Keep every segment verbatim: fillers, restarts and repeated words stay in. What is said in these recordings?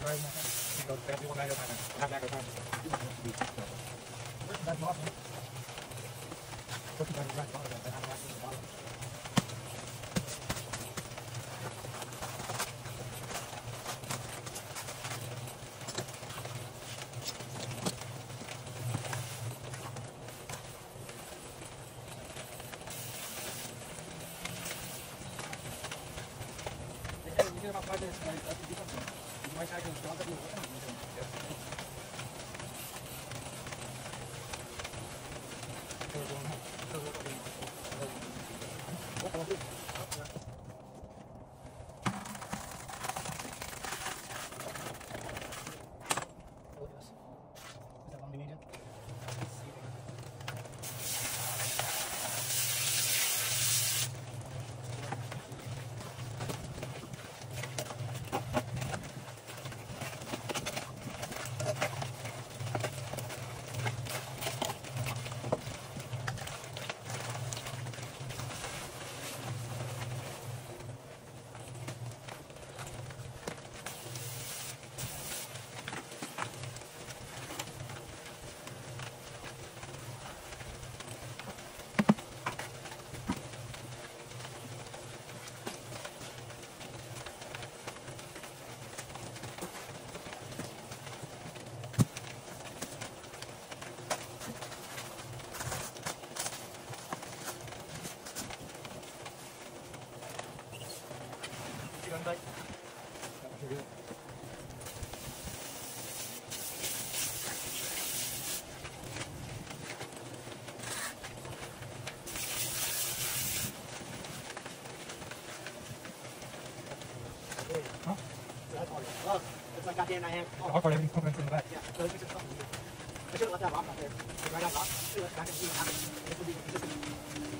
Oh, it's like goddamn I am. Oh. How far everything's coming from the back? Yeah, so it's just something. I should have left that rock out there. Like right on rock. Should have left it back and see what happens. This would be consistent. You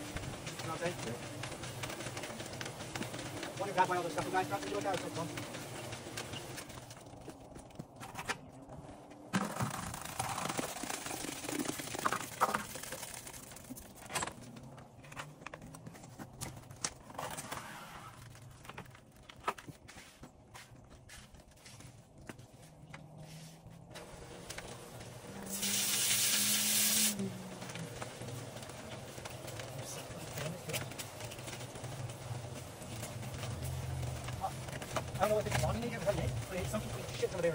know what I'm saying? Yeah. Wonder if that's why all those stuff guys dropped into like that or something. I don't know what they want in here, but it's something shit over there.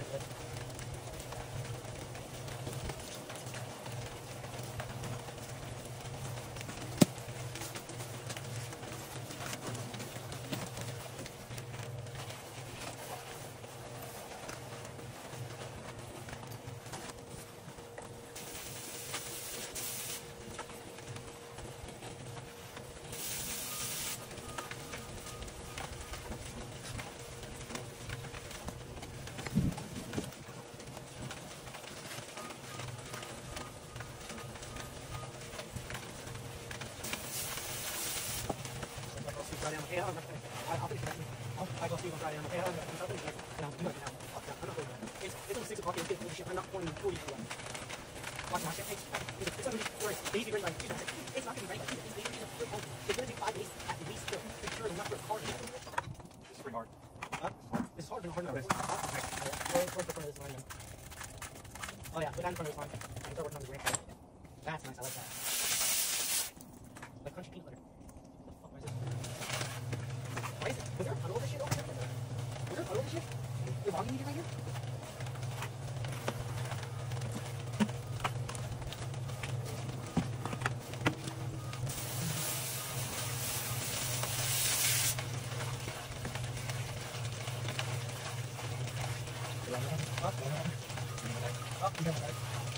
Friday on the I'll finish it. I'll go sleep on Friday on the I'll do it now. I'm not going to. It's it's only six o'clock and I'm shit. I'm not pouring forty yet. Watch my shit. It's it's going to be worse. Easy ready like it's not going to be ready like it's it's going to take five days at least to make sure enough for a car. This is pretty hard. Huh? This is hard, but hard enough. Towards the front of this line. Oh yeah, put that in front of this line. I can start working on the green. That's nice. I like that. Like crunchy peanut butter. Why is it? Was there a puddle of this shit over here? Was there a puddle of this shit? You're logging me right here? Up, up, you have it.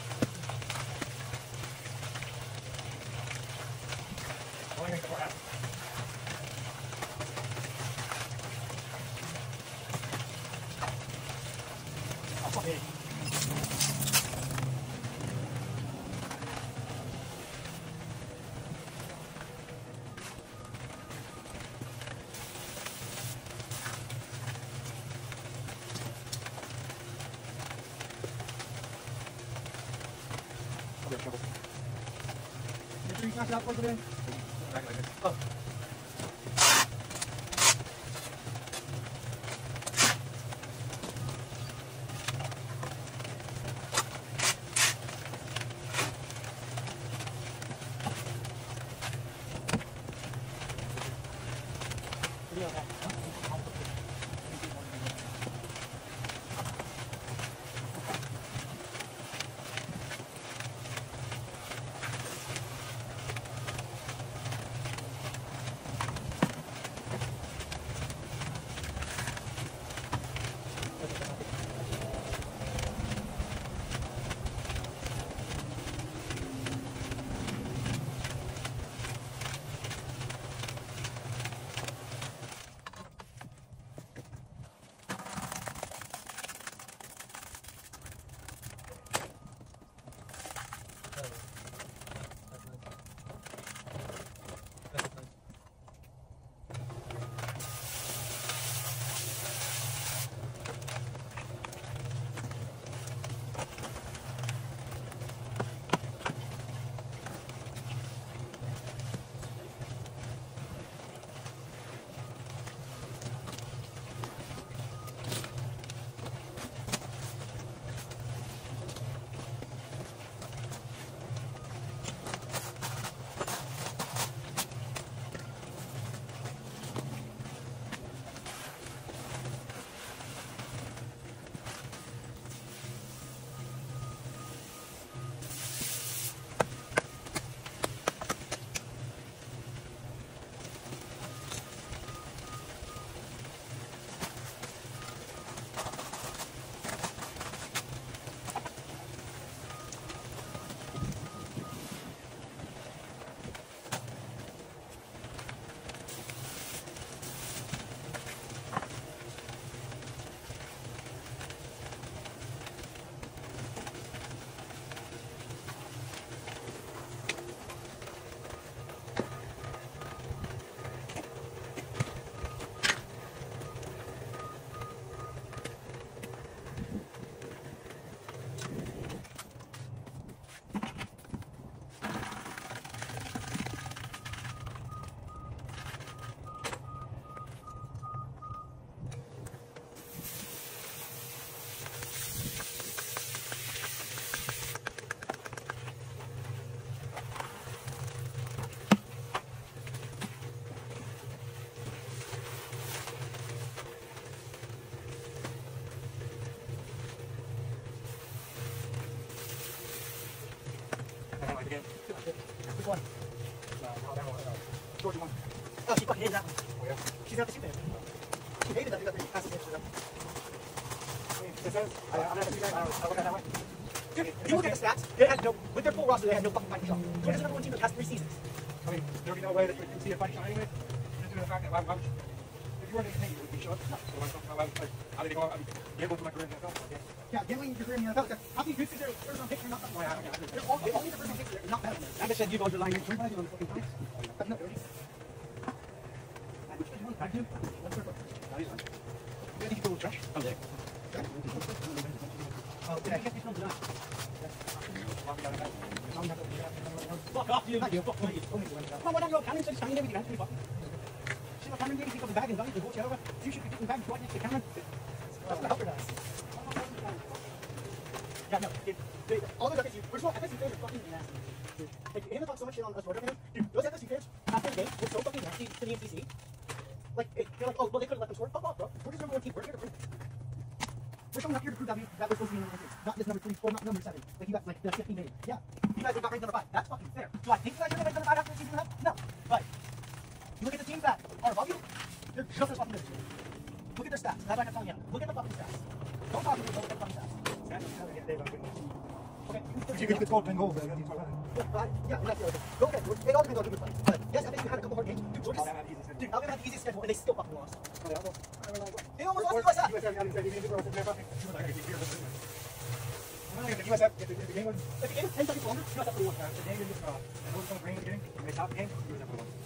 Only make the more happen. Okay. Okay, trouble. Make sure you smash it out for today. Back like this. Oh. video of that. Again. Which one? Uh, Alabama, uh, Georgia one. Oh, she fucking hated that one. Oh, yeah? She's got the shoot there. She hated that because they passed the picture. I mean, it says, I, I'm not going to do that. I'll look at that way. Dude, if you look at the stats, they had no, with their full roster, they had no fucking fighting shot. Georgia's the number one team that has three seasons. I mean, there would be no way that you could see a fighting shot anyway. Just due to the fact that why, why would you, if you weren't anything, you would be shot. No. So why, why, like, how did they go out? I mean, gamble for my career in the N F L? Yeah, gambling your career in the N F L. How can you consider first round picks are not that way? They're all, they all need the first round picks. They're not bad. I just said you go to line your twenty-five on the fucking times. That's not dirty. And which one do you want? Back to? What's your first? That is one. You think you go trash? I'm there. Oh, did I get this one tonight? Fuck off, you. Not you. Fuck you. Come on, why don't you go Cameron? Just standing there with your hands in your pocket. See what Cameron did? He picked up the bag and done it. Go to over. You should be picking the bag right next to Cameron. That's what Helper does. Yeah, no, dude, dude, all the F S U, first of all, F S U fans are fucking nasty. Dude, like, him and talk so much shit on us, whatever. Dude, those F S U fans, after the game, were so fucking nasty to the M C C. Like, it, they're like, oh, well, they couldn't let them score. Fuck off, bro. We're just number one team. We're here to prove. We're showing up here to prove that, we, that we're supposed to be number one team. Not this number three, or not number seven. Like, you got, like, the fifteen million. Yeah. You guys got ranked number five. That's fucking fair. Do I think you guys should have ranked number five after the season and a half? No. But, you look at the teams that are above you, they're just as fucking good as you. Look at their stats. That's why I'm telling you. Look at the fucking stats. Don't talk to me, look at the fucking stats. Okay. If you could score ten goals, then you talk about it. Uh, yeah, that's the other thing. Go ahead. It all depends on who you're playing. But yes, I think we had a couple hard games. Dude, Georgia, dude, Alabama had the easiest schedule, and they still fucking lost. They almost lost to U S F. U S F, if the U S F, if the, if the game was, if the game was ten seconds longer, U S F would have won. If the game didn't, uh, it was rain at the beginning, and they stopped the game, U S F would have won.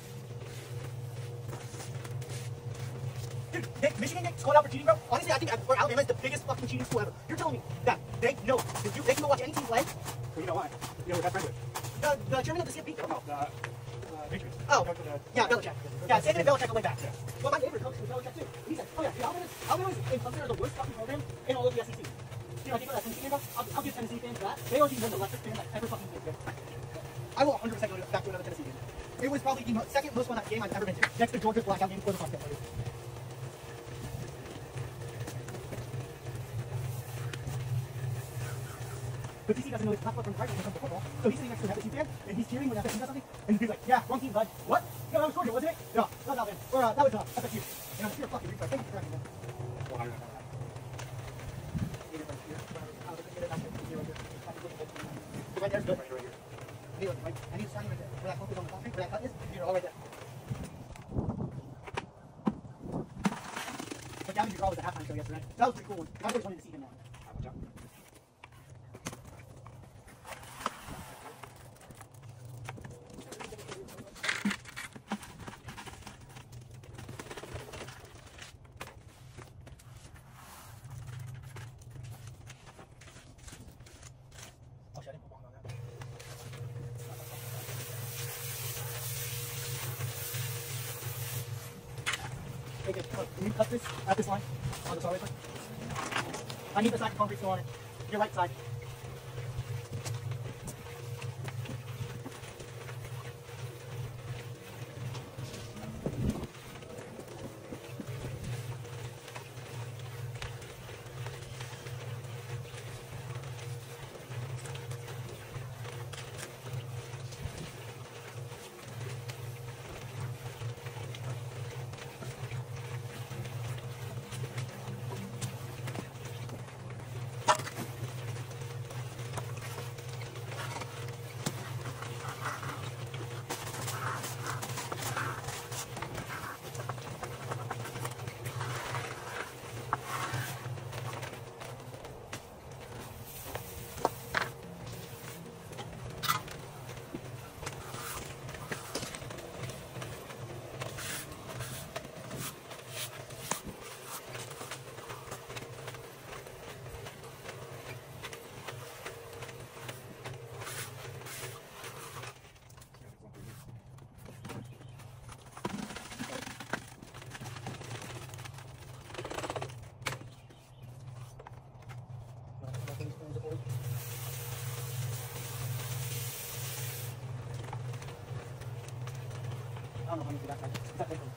Dude, they, Michigan gets called out for cheating, bro. Honestly, I think Alabama is the biggest fucking cheating school ever. You're telling me that they know that you, they can go watch any team play? Well, you know why? You know what that's friend with? The, the chairman of the C F P. No, the, uh, Patriots. Oh, the, yeah, Belichick. Yeah, same thing, Belichick went back. Yeah. Well, my neighbor coach was Belichick too. He said, oh yeah, dude, Alabama, Alabama is in some the worst fucking program in all of the S E C. You know, I think that's Tennessee game, bro. I'll, I'll give Tennessee fans that. They are the most electric fans I've ever fucking been. I will one hundred percent go back to another Tennessee game. It was probably probably the mo- second most fun game I've ever been to. Next to Georgia's blackout game for the Buckets. But D C doesn't know his platform from the right when it comes to football, so he's sitting next to an F S U fan, and he's cheering when F S U does something, and he's like, yeah, wrong team, bud. What? No, that was Georgia, wasn't it? No, that was Alabama. Or, uh, that was, uh, F S U. And I'm still fucking retard. Thank you for correcting me. Well, I don't know. Right there's good. Right, right here. I need, right, I need to start right there. Where that focus on the concrete, where that cut is, you're all right there. But Gavin DeGraw was the halftime show yesterday. That was pretty cool. I always wanted to see him now. Oh shit, I didn't put long on that. Hey, good. Can you cut this at this line? On the solid line? I need the side of concrete still on it. Your right side. I don't know how you do that side. Is that big?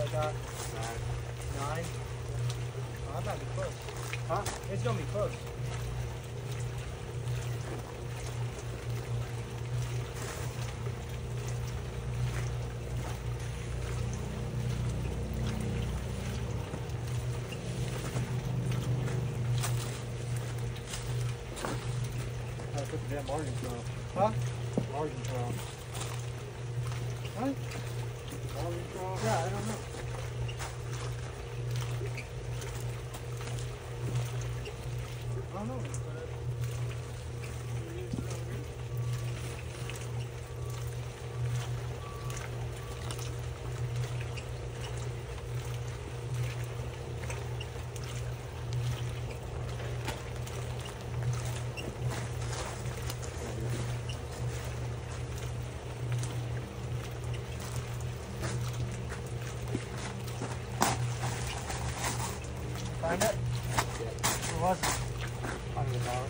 I got? Nine. Nine? Oh, I'm not be close. Huh? It's gonna be close. Gotta put the damn margins on. Huh? Margins on. What? Margins on? Yeah, I don't know. I don't know. But you need to know what it is. Find it? Where was it? Under the bar.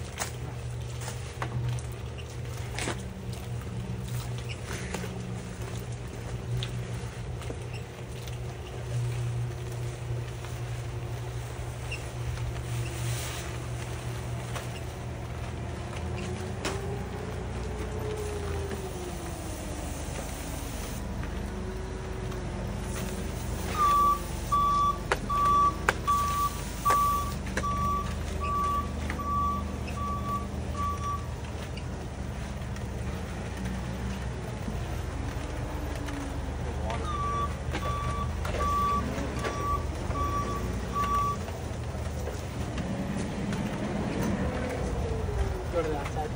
Go to that side.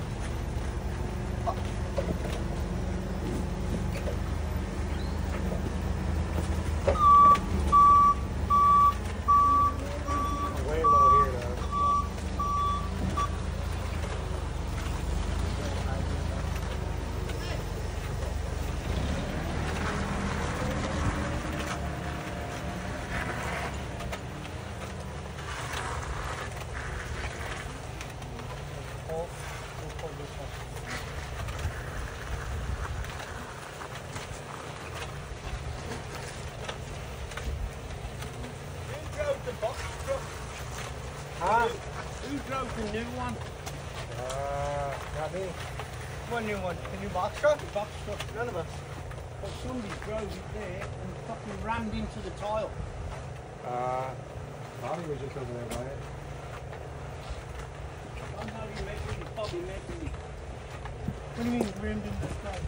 Way low here, though. Pull. We'll pull this one. Who drove the box truck? Huh? Who drove the new one? Uh, not me. What new one? The new box truck? The box truck. None of us. But somebody drove it there and fucking rammed into the tile. Uh, Bobby was just over there by it. I know you making it, Bobby making it. What do you mean rammed into the tile?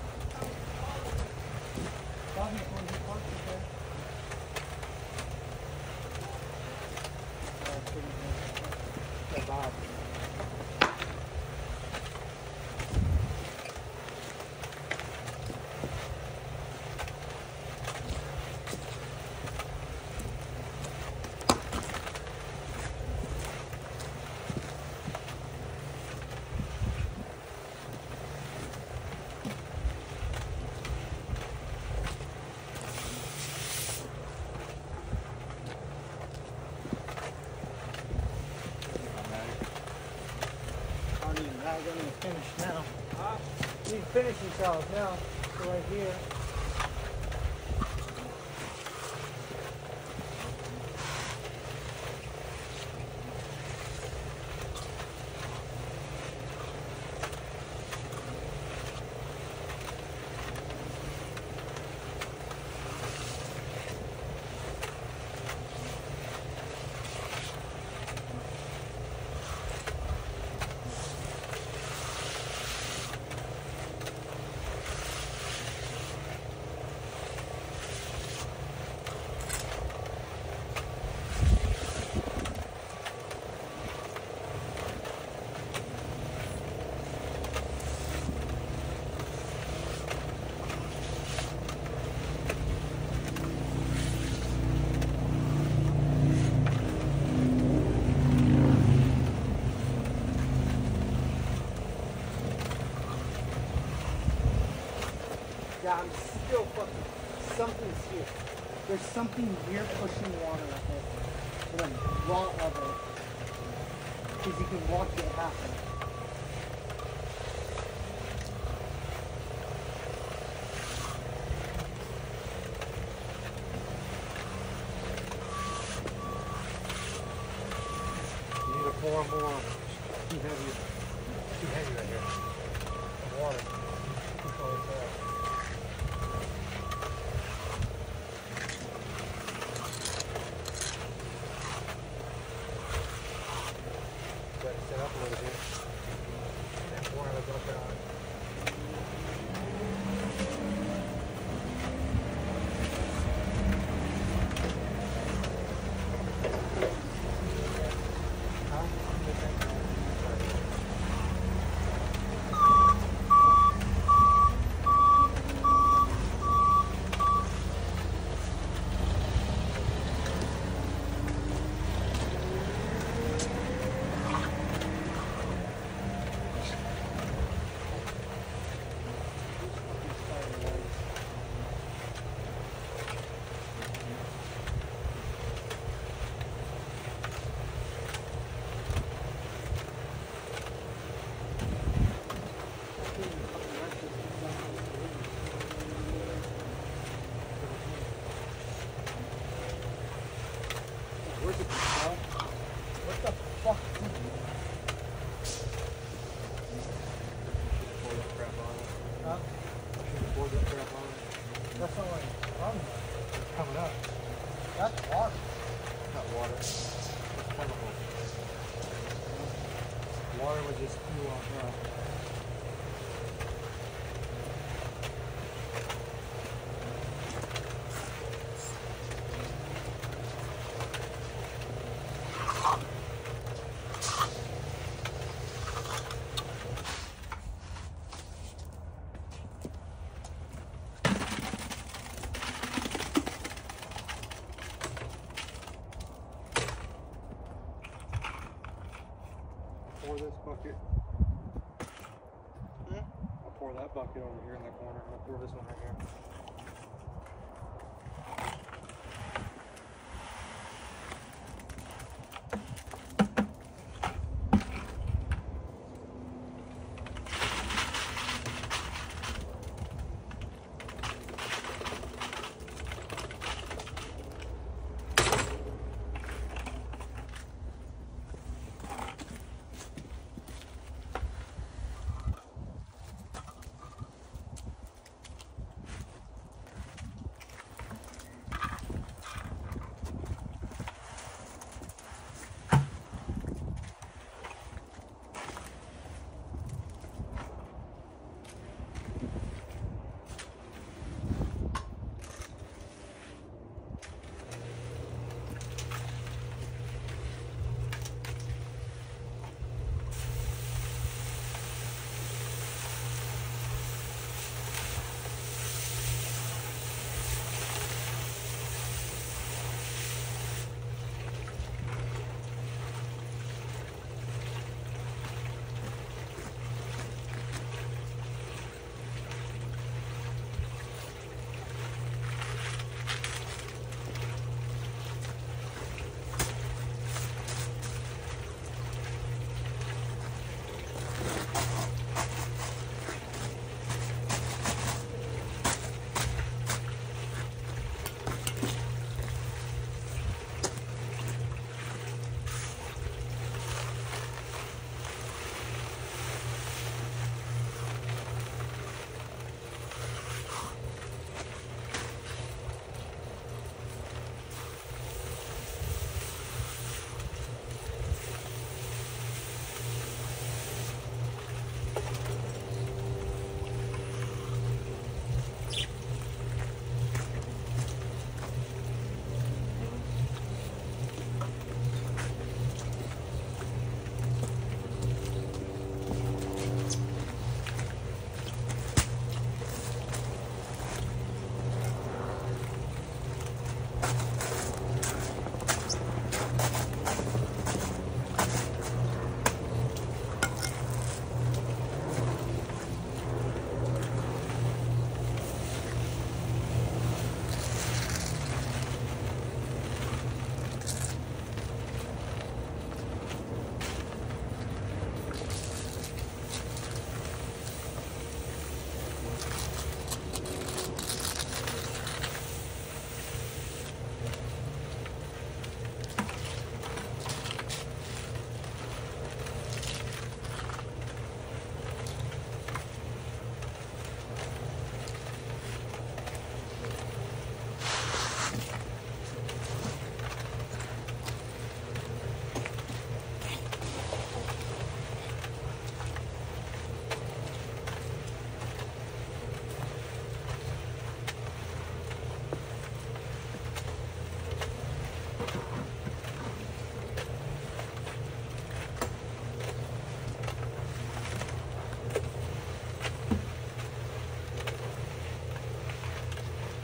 Bobby's one who parked it there. Yeah, Bob. I don't even know. They're gonna finish now. Huh? You need to finish yourselves now. So right here. Yeah, I'm still fucking. Something's here. There's something here pushing water up there. And a lot of it. Because you can watch it happen. more and more too heavy, too heavy right here. The water. Control it there. Got it set up a little bit. And water will go down. Where's it from? What the fuck? Pour that crap on it. Huh? Should have poured that crap on it. That's not what I'm talking about. It's coming up. That's water. Not water. It's chemical. Water would just spew off now. Pour this bucket. Hmm? I'll pour that bucket over here in the corner. I'll pour this one right here.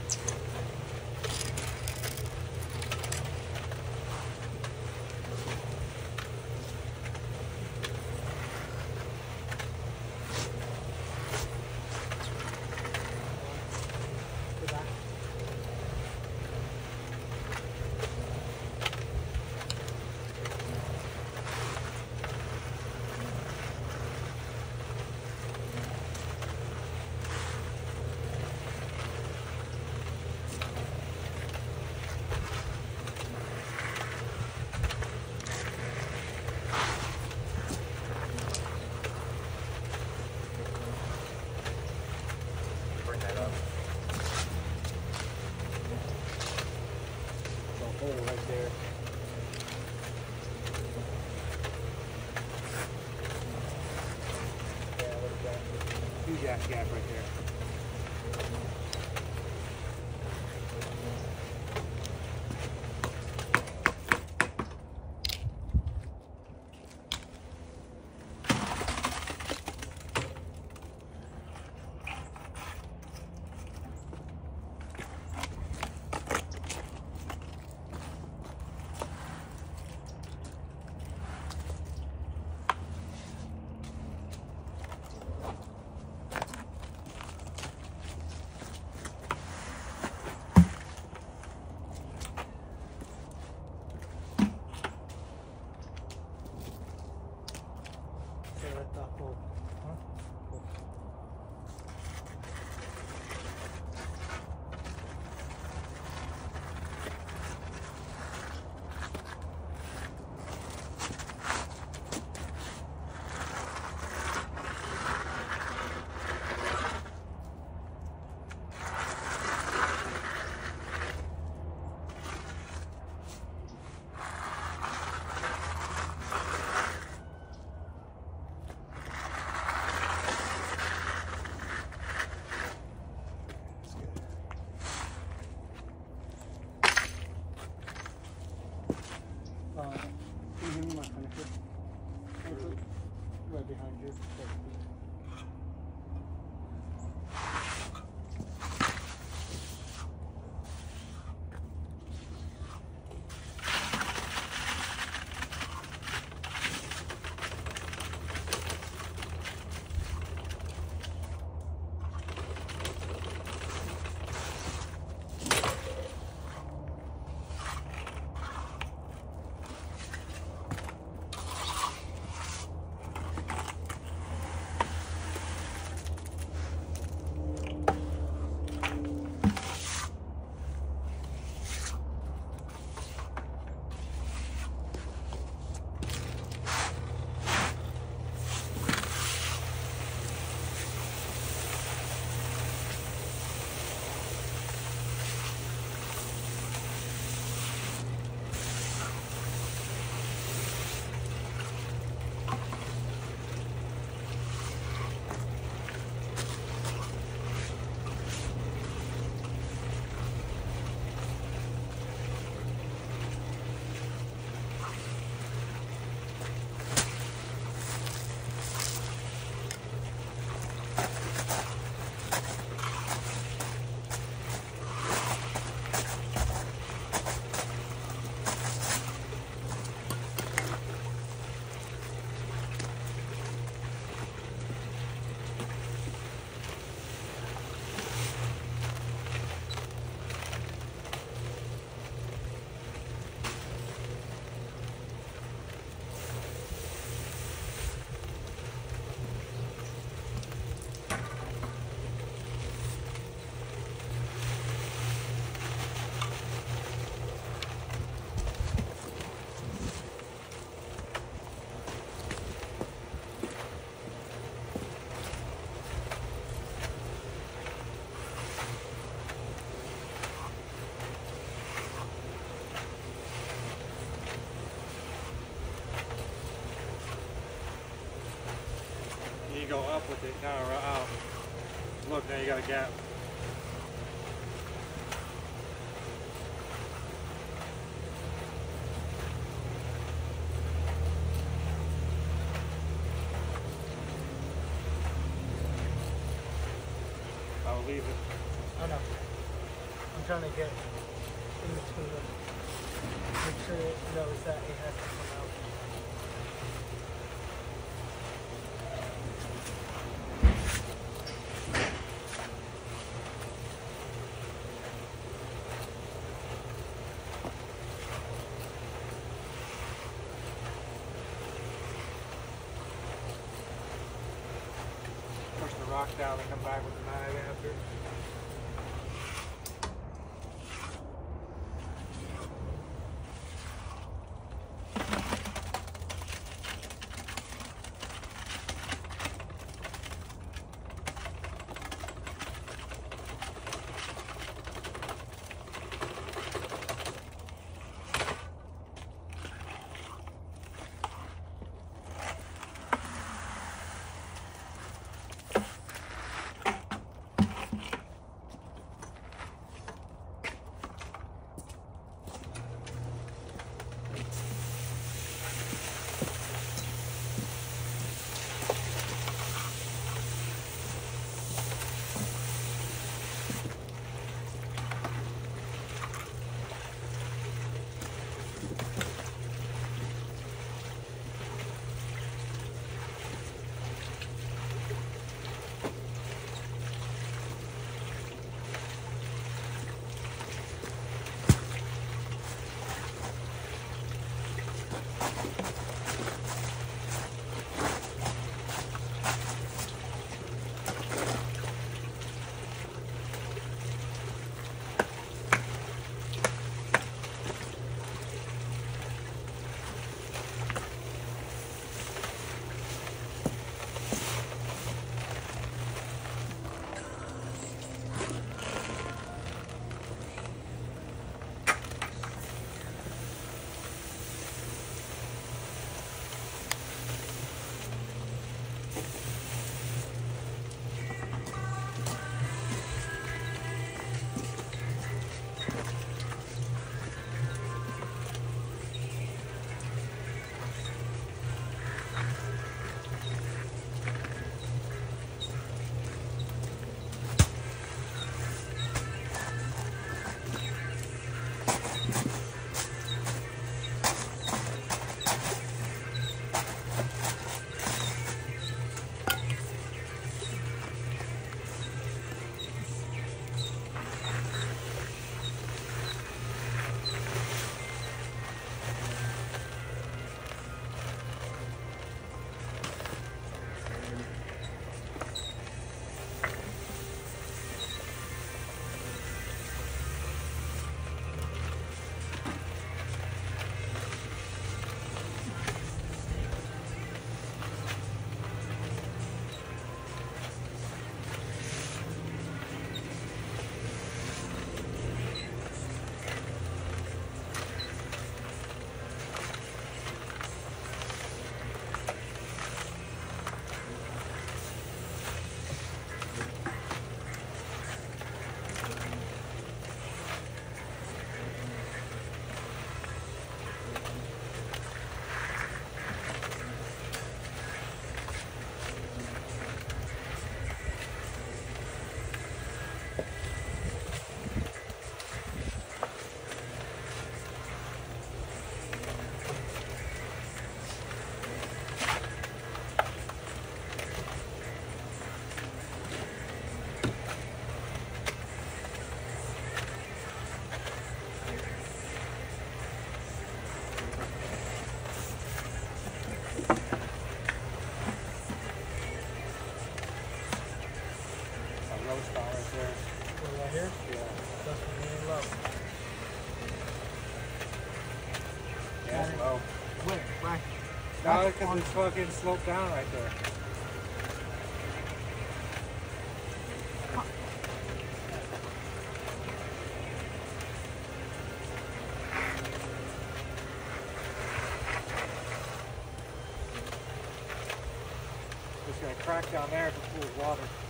Go back. Bring that up. There's a hole right there. Yeah, look at that. Huge ass gap right there. So let that hole. Uh, can you hear me, my connector? Right behind you. You go up with it, kind of out. Look, now you got a gap. I'll leave it. Oh no. I'm trying to get in between them. Make sure it knows that it has to come out. Push the rock down and come back with the knife after. here? Yeah. That's really low. Yeah, it's low. Where? Right. No, because it's fucking sloped down right there. It's gonna crack down there if it pools water.